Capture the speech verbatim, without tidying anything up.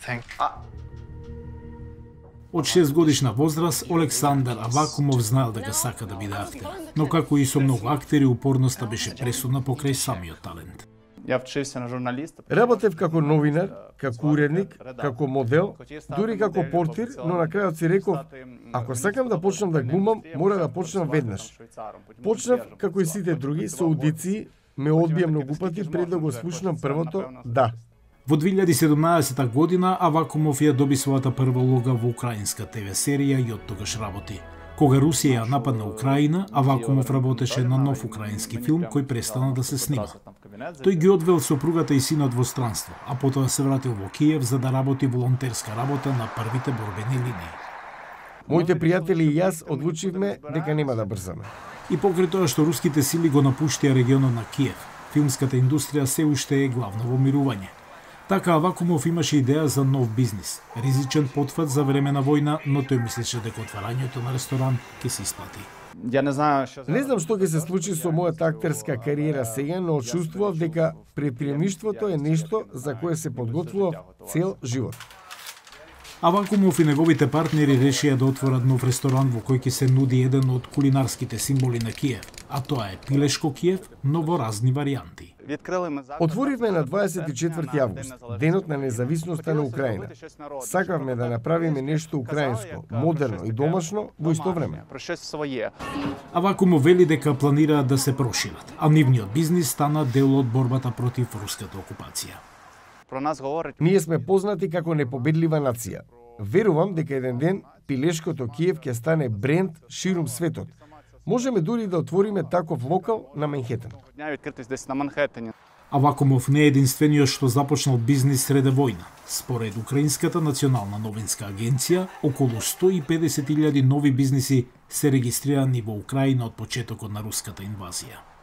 thing. Од шест годишна возраст, Олександар Авакумов знаел дека сака да биде актер, но како и со многу актери, упорноста беше пресудна покрај самиот талент. Ја вчився на журналист. Работев како новинар, како уредник, како модел, дури како портир, но на крајот си реков, ако сакам да почнам да глумам, мора да почнам веднаш. Почнав, како и сите други, со аудиции, ме одбија многу пати пред да го слушнам првото «да». Во две илјади и седумнаесета година Авакумов ја доби својата прва улога во украинска те ве серија и од тогаш работи. Кога Русија ја нападна Украина, Авакумов работеше на нов украински филм кој престана да се снима. Тој ги одвел сопругата и синот во странство, а потоа се вратил во Киев за да работи волонтерска работа на првите борбени линии. Моите пријатели и јас одлучивме дека нема да брзаме. И покрај тоа што руските сили го напуштија регионот на Киев, филмската индустрија се уште е главно во мирување. Така Авакумов имаше идеја за нов бизнис, ризичен потфат за време на војна, но тој мислеше дека отварањето на ресторан ќе се исплати. Ја не знам што Не знам што ќе се случи со мојата актерска кариера сега, но чувствував дека предприемништвото е нешто за кое се подготвував цел живот. Авакумов и неговите партнери решија да отворат нов ресторан во кој ќе се нуди еден од кулинарските символи на Киев, а тоа е пилешко Киев, но во разни варијанти. Отворивме на дваесет и четврти август, денот на независноста на Украина. Сакавме да направиме нешто украинско, модерно и домашно во исто време. Авакумов вели дека планираат да се прошират, а нивниот бизнис стана дел од борбата против руската окупација. Ние сме познати како непобедлива нација. Верувам дека еден ден пилешкото Киев ќе стане бренд ширум светот. Можеме дури да отвориме таков локал на Манхетен. Авакумов не е единствениот што започнал бизнис среде војна. Според Украинската национална новинска агенција, околу сто и педесет илјади нови бизниси се регистрирани во Украина од почетокот на руската инвазија.